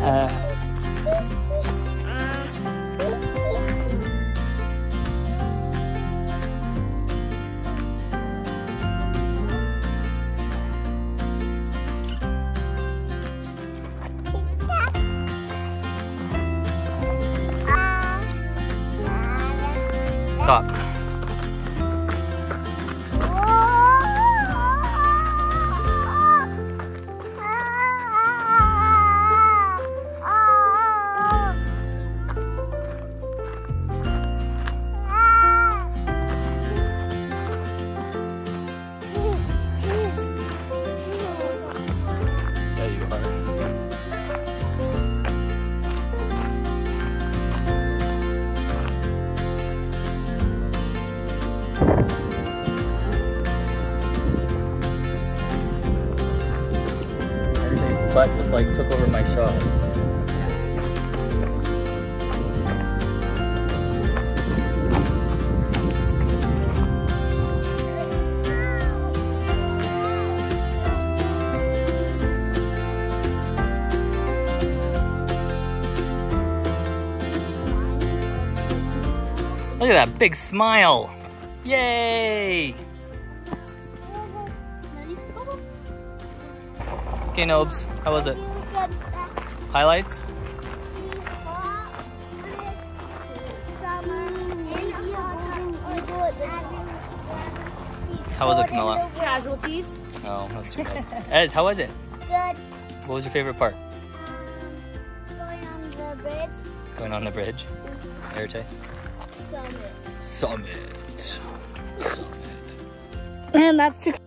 Stop. There you are. Butt just like took over my shot. Look at that big smile. Yay! Okay, Nobes, how was it? Highlights? How was it, Camilla? Casualties. Oh, that's too bad. Ez, how was it? Good. What was your favorite part? Going on the bridge. Going on the bridge? Erte? Summit. Summit. Summit. And that's